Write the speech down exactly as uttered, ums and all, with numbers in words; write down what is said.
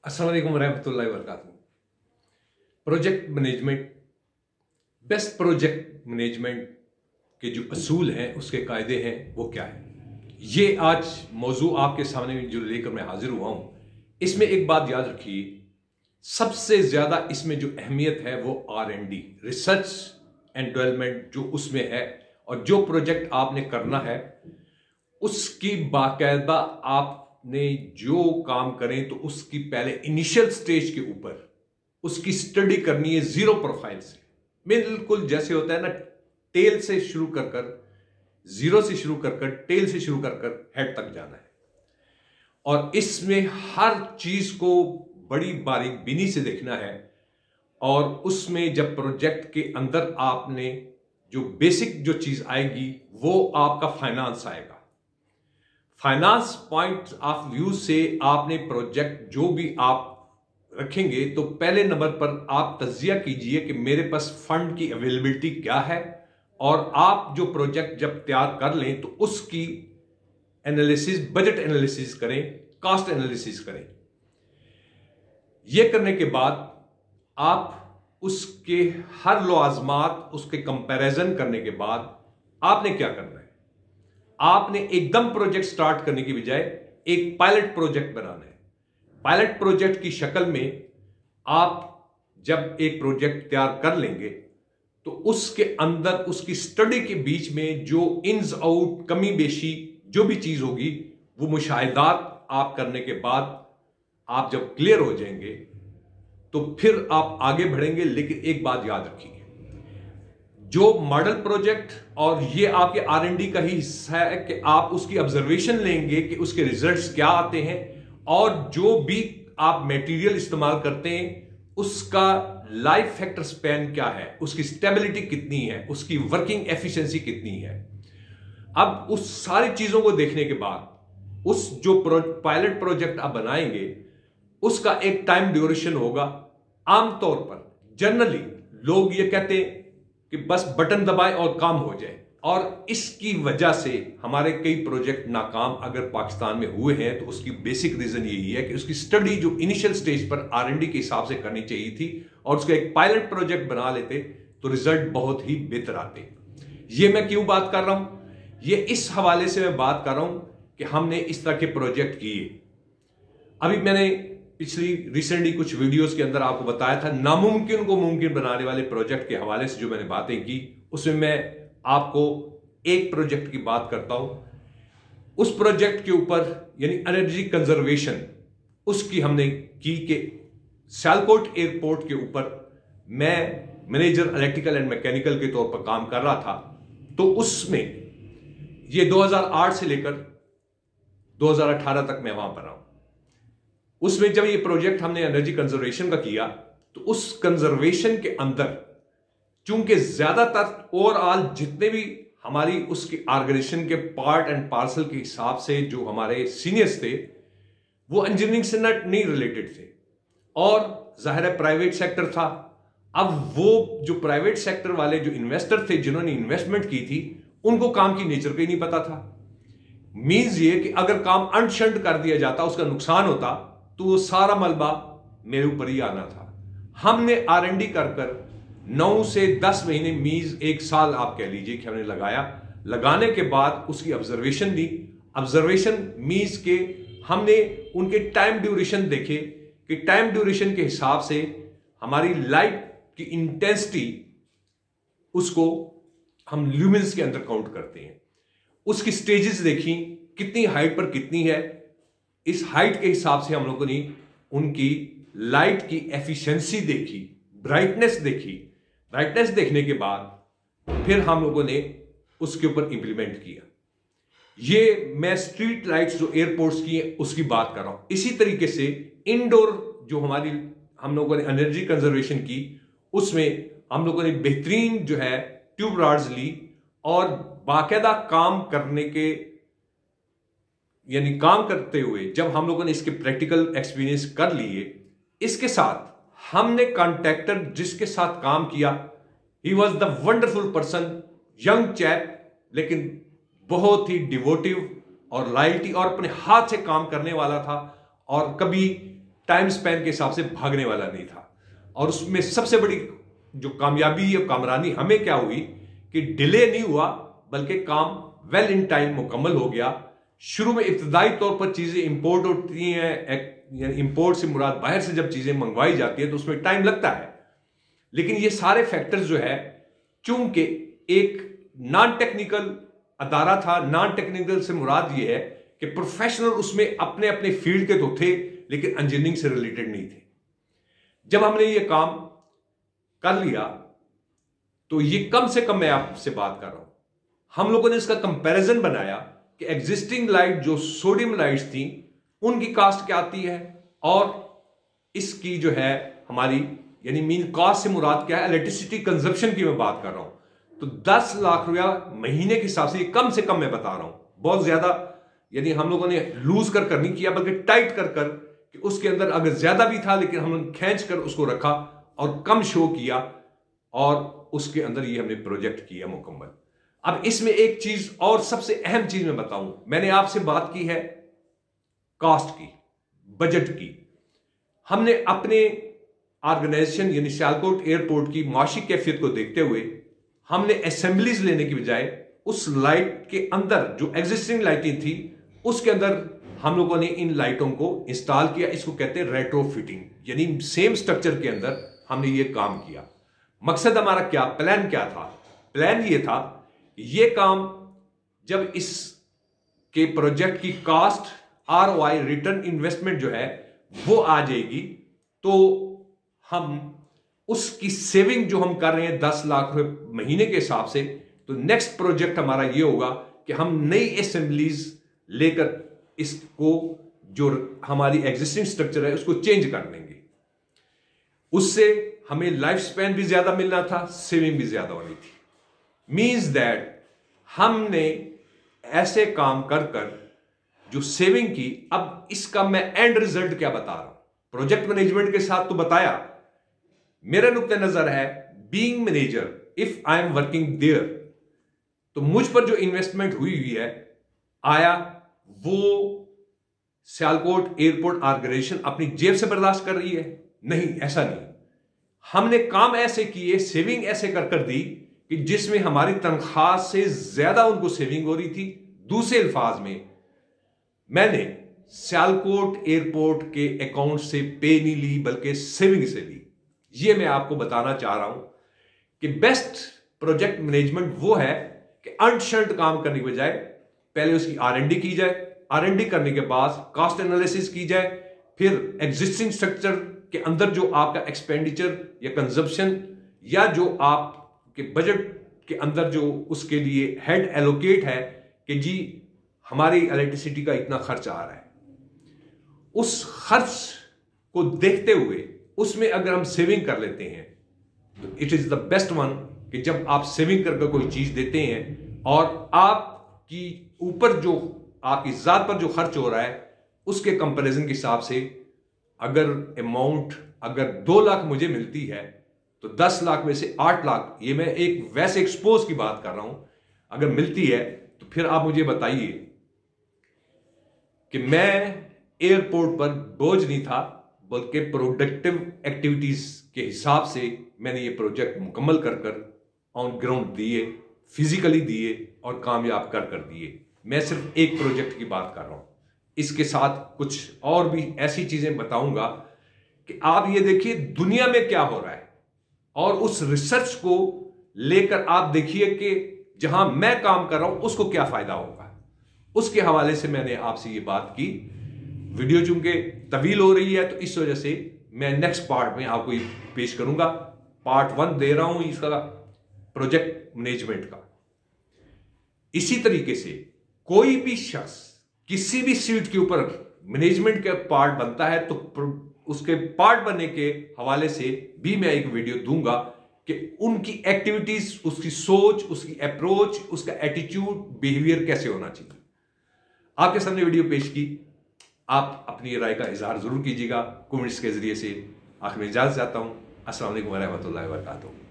अस्सलाम वालेकुम रहमतुल्लाहि व बरकातुहू। Project management, best project management के जो असूल हैं, उसके कायदे हैं, वो क्या है, ये आज मौजू आपके सामने जो लेकर मैं हाजिर हुआ हूं। इसमें एक बात याद रखिए, सबसे ज्यादा इसमें जो अहमियत है वो R and D, research and development जो उसमें है, और जो प्रोजेक्ट आपने करना है उसकी बाकायदा आपने जो काम करें तो उसकी पहले इनिशियल स्टेज के ऊपर उसकी स्टडी करनी है, जीरो प्रोफाइल से। बिल्कुल जैसे होता है ना, टेल से शुरू कर कर जीरो से शुरू कर कर टेल से शुरू कर कर हेड तक जाना है। और इसमें हर चीज को बड़ी बारीक बीनी से देखना है। और उसमें जब प्रोजेक्ट के अंदर आपने जो बेसिक जो चीज आएगी वो आपका फाइनेंस आएगा। फाइनेंस पॉइंट ऑफ व्यू से आपने प्रोजेक्ट जो भी आप रखेंगे तो पहले नंबर पर आप तज्जिया कीजिए कि मेरे पास फंड की अवेलेबिलिटी क्या है, और आप जो प्रोजेक्ट जब तैयार कर लें तो उसकी एनालिसिस, बजट एनालिसिस करें, कॉस्ट एनालिसिस करें। यह करने के बाद आप उसके हर लवाजमात, उसके कंपैरिजन करने के बाद आपने क्या करना है, आपने एकदम प्रोजेक्ट स्टार्ट करने की बजाय एक पायलट प्रोजेक्ट बनाना है। पायलट प्रोजेक्ट की शक्ल में आप जब एक प्रोजेक्ट तैयार कर लेंगे तो उसके अंदर उसकी स्टडी के बीच में जो इन्स आउट, कमी बेशी जो भी चीज होगी, वो मुशाहिदात आप करने के बाद आप जब क्लियर हो जाएंगे तो फिर आप आगे बढ़ेंगे। लेकिन एक बात याद रखिए, जो मॉडल प्रोजेक्ट और ये आपके आर एंड डी का ही हिस्सा है कि आप उसकी ऑब्जर्वेशन लेंगे कि उसके रिजल्ट्स क्या आते हैं, और जो भी आप मटेरियल इस्तेमाल करते हैं उसका लाइफ फैक्टर स्पैन क्या है, उसकी स्टेबिलिटी कितनी है, उसकी वर्किंग एफिशिएंसी कितनी है। अब उस सारी चीजों को देखने के बाद उस जो प्रो, पायलट प्रोजेक्ट आप बनाएंगे उसका एक टाइम ड्यूरेशन होगा। आमतौर पर जनरली लोग ये कहते हैं कि बस बटन दबाए और काम हो जाए, और इसकी वजह से हमारे कई प्रोजेक्ट नाकाम अगर पाकिस्तान में हुए हैं तो उसकी बेसिक रीजन यही है कि उसकी स्टडी जो इनिशियल स्टेज पर आर एंड डी के हिसाब से करनी चाहिए थी और उसका एक पायलट प्रोजेक्ट बना लेते तो रिजल्ट बहुत ही बेहतर आते। ये मैं क्यों बात कर रहा हूं, ये इस हवाले से मैं बात कर रहा हूं कि हमने इस तरह के प्रोजेक्ट किए। अभी मैंने पिछली रिसेंटली कुछ वीडियोस के अंदर आपको बताया था नामुमकिन को मुमकिन बनाने वाले प्रोजेक्ट के हवाले से जो मैंने बातें की, उसमें मैं आपको एक प्रोजेक्ट की बात करता हूं। उस प्रोजेक्ट के ऊपर यानी एनर्जी कंजर्वेशन उसकी हमने की कि सियालकोट एयरपोर्ट के ऊपर मैं मैनेजर इलेक्ट्रिकल एंड मैकेनिकल के तौर पर काम कर रहा था। तो उसमें ये दो हज़ार आठ से लेकर दो हज़ार अठारह तक मैं वहां पर रहा हूं। उसमें जब ये प्रोजेक्ट हमने एनर्जी कंजर्वेशन का किया तो उस कंजर्वेशन के अंदर चूंकि ज्यादातर ओवरऑल जितने भी हमारी उसके ऑर्गेनाइजेशन के पार्ट एंड पार्सल के हिसाब से जो हमारे सीनियर्स थे वो इंजीनियरिंग से नहीं रिलेटेड थे, और जाहिर है प्राइवेट सेक्टर था। अब वो जो प्राइवेट सेक्टर वाले जो इन्वेस्टर थे जिन्होंने इन्वेस्टमेंट की थी, उनको काम की नेचर का ही नहीं पता था। मीन्स ये कि अगर काम अनशंट कर दिया जाता, उसका नुकसान होता, तो वो सारा मलबा मेरे ऊपर ही आना था। हमने आर एंड डी कर कर नौ से दस महीने, मीज एक साल आप कह लीजिए कि हमने लगाया। लगाने के बाद उसकी ऑब्जर्वेशन दी। ऑब्जर्वेशन मीज के हमने उनके टाइम ड्यूरेशन देखे कि टाइम ड्यूरेशन के हिसाब से हमारी लाइट की इंटेंसिटी उसको हम ल्यूमिन्स के अंदर काउंट करते हैं। उसकी स्टेजेस देखी, कितनी हाइट पर कितनी है, इस हाइट के हिसाब से हम लोगों ने उनकी लाइट की एफिशिएंसी देखी, ब्राइटनेस देखी। ब्राइटनेस देखने के बाद फिर हम लोगों ने उसके ऊपर इंप्लीमेंट किया। ये मैं स्ट्रीट लाइट्स जो एयरपोर्ट्स की है उसकी बात कर रहा हूं। इसी तरीके से इंडोर जो हमारी हम लोगों ने एनर्जी कंजर्वेशन की, उसमें हम लोगों ने बेहतरीन जो है ट्यूब रॉड्स ली, और बाकायदा काम करने के यानी काम करते हुए जब हम लोगों ने इसके प्रैक्टिकल एक्सपीरियंस कर लिए, इसके साथ हमने कॉन्ट्रैक्टर जिसके साथ काम किया, he was the wonderful person, young chap, लेकिन बहुत ही डिवोटिव और लॉयल्टी और अपने हाथ से काम करने वाला था, और कभी टाइम स्पैन के हिसाब से भागने वाला नहीं था। और उसमें सबसे बड़ी जो कामयाबी या कामरानी हमें क्या हुई कि डिले नहीं हुआ, बल्कि काम वेल इन टाइम मुकम्मल हो गया। शुरू में इब्तदाई तौर पर चीजें इंपोर्ट होती हैं, इंपोर्ट से मुराद बाहर से जब चीजें मंगवाई जाती है तो उसमें टाइम लगता है, लेकिन ये सारे फैक्टर्स जो है, चूंकि एक नॉन टेक्निकल अदारा था, नॉन टेक्निकल से मुराद ये है कि प्रोफेशनल उसमें अपने अपने फील्ड के तो थे, लेकिन इंजीनियरिंग से रिलेटेड नहीं थे। जब हमने ये काम कर लिया तो ये कम से कम, मैं आपसे बात कर रहा हूं, हम लोगों ने इसका कंपैरिजन बनाया कि एग्जिस्टिंग लाइट जो सोडियम लाइट्स थी उनकी कास्ट क्या आती है और इसकी जो है हमारी, यानी मीन कास्ट से मुराद क्या है, इलेक्ट्रिसिटी कंजप्शन की मैं बात कर रहा हूं। तो दस लाख रुपया महीने के हिसाब से, कम से कम मैं बता रहा हूं, बहुत ज्यादा यानी हम लोगों ने लूज कर कर नहीं किया, बल्कि टाइट कर कर कि उसके अंदर अगर ज्यादा भी था लेकिन हमने खींच कर उसको रखा और कम शो किया, और उसके अंदर ये हमने प्रोजेक्ट किया मुकम्मल। अब इसमें एक चीज और सबसे अहम चीज मैं बताऊं, मैंने आपसे बात की है कॉस्ट की, बजट की। हमने अपने ऑर्गेनाइजेशन यानी सियालकोट एयरपोर्ट की माशी कैफियत को देखते हुए हमने असेंबलीज लेने की बजाय उस लाइट के अंदर जो एग्जिस्टिंग लाइटें थी उसके अंदर हम लोगों ने इन लाइटों को इंस्टॉल किया। इसको कहते हैं रेट्रोफिटिंग, यानी सेम स्ट्रक्चर के अंदर हमने ये काम किया। मकसद हमारा क्या, प्लान क्या था? प्लान ये था, ये काम जब इस के प्रोजेक्ट की cost, R O I, return investment जो है वो आ जाएगी, तो हम उसकी सेविंग जो हम कर रहे हैं दस लाख रुपए महीने के हिसाब से, तो नेक्स्ट प्रोजेक्ट हमारा ये होगा कि हम नई असेंबलीज लेकर इसको, जो हमारी एग्जिस्टिंग स्ट्रक्चर है उसको चेंज कर देंगे। उससे हमें लाइफ स्पैन भी ज्यादा मिलना था, सेविंग भी ज्यादा होनी थी। मीन्स दैट हमने ऐसे काम कर कर जो सेविंग की, अब इसका मैं एंड रिजल्ट क्या बता रहा हूं, प्रोजेक्ट मैनेजमेंट के साथ तो बताया। मेरा नुक्ता नजर है being manager, if I am working there, तो मुझ पर जो इन्वेस्टमेंट हुई हुई है, आया वो सियालकोट एयरपोर्ट ऑर्गेनाइजेशन अपनी जेब से बर्दाश्त कर रही है? नहीं, ऐसा नहीं। हमने काम ऐसे किए, सेविंग ऐसे कर कर दी कि जिसमें हमारी तनख्वाह से ज्यादा उनको सेविंग हो रही थी। दूसरे अल्फाज में, मैंने सियालकोट एयरपोर्ट के अकाउंट से पे नहीं ली, बल्कि सेविंग से ली। यह मैं आपको बताना चाह रहा हूं कि बेस्ट प्रोजेक्ट मैनेजमेंट वो है कि अनशर्ट काम करने के बजाय पहले उसकी आर एंड डी की जाए, आर एंड डी करने के बाद कॉस्ट एनालिसिस की जाए, फिर एग्जिस्टिंग स्ट्रक्चर के अंदर जो आपका एक्सपेंडिचर या कंजप्शन या जो आपके बजट के अंदर जो उसके लिए हेड एलोकेट है कि जी हमारी इलेक्ट्रिसिटी का इतना खर्च आ रहा है, उस खर्च को देखते हुए उसमें अगर हम सेविंग कर लेते हैं तो it is the best one, कि जब आप सेविंग करके कोई चीज देते हैं और आपकी ऊपर जो आपकी जात पर जो खर्च हो रहा है उसके कंपैरिजन के हिसाब से अगर अमाउंट अगर दो लाख मुझे मिलती है तो दस लाख में से आठ लाख, ये मैं एक वैसे एक्सपोज की बात कर रहा हूं, अगर मिलती है तो फिर आप मुझे बताइए कि मैं एयरपोर्ट पर बोझ नहीं था, बल्कि प्रोडक्टिव एक्टिविटीज के हिसाब से मैंने ये प्रोजेक्ट मुकम्मल कर कर ऑन ग्राउंड दिए, फिजिकली दिए और कामयाब कर कर दिए। मैं सिर्फ एक प्रोजेक्ट की बात कर रहा हूं, इसके साथ कुछ और भी ऐसी चीजें बताऊंगा कि आप ये देखिए दुनिया में क्या हो रहा है और उस रिसर्च को लेकर आप देखिए कि जहां मैं काम कर रहा हूं उसको क्या फायदा होगा। उसके हवाले से मैंने आपसे ये बात की। वीडियो चूंकि तवील हो रही है तो इस वजह से मैं नेक्स्ट पार्ट में आपको ये पेश करूंगा। पार्ट वन दे रहा हूं इसका प्रोजेक्ट मैनेजमेंट का। इसी तरीके से कोई भी शख्स किसी भी सीट के ऊपर मैनेजमेंट का पार्ट बनता है तो उसके पार्ट बनने के हवाले से भी मैं एक वीडियो दूंगा कि उनकी एक्टिविटीज, उसकी सोच, उसकी अप्रोच, उसका एटीट्यूड, बिहेवियर कैसे होना चाहिए। आपके सामने वीडियो पेश की, आप अपनी राय का इजहार जरूर कीजिएगा कमेंट्स के जरिए से। आखिर में इजाजत चाहता हूं। अस्सलाम वालेकुम व रहमतुल्लाहि व बरकातुहू।